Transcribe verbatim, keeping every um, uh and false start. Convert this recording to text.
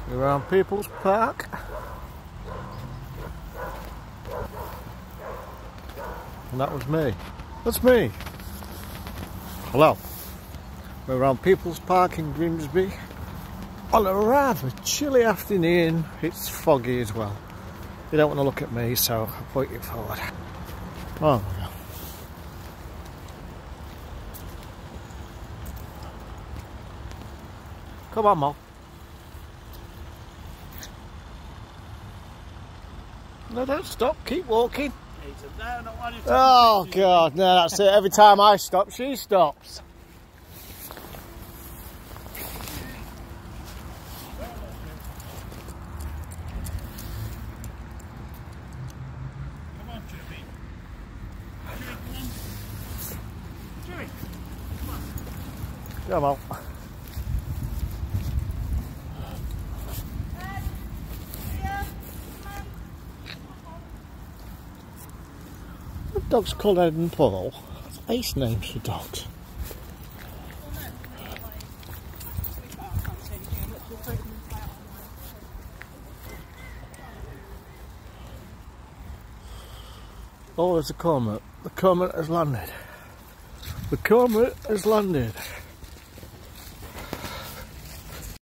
We're around People's Park. And that was me. That's me. Hello. We're around People's Park in Grimsby on a rather chilly afternoon. It's foggy as well. You don't want to look at me, so I'll point you forward. Oh my God. Come on, Mo. No, don't stop. Keep walking. Oh God, no, that's it. Every time I stop, she stops. Come on, Jimmy. Jimmy, come on. Come on. The dog's called Ed and Paul. That's ace names for dogs. Oh, there's a cormorant. The cormorant has landed. The cormorant has landed.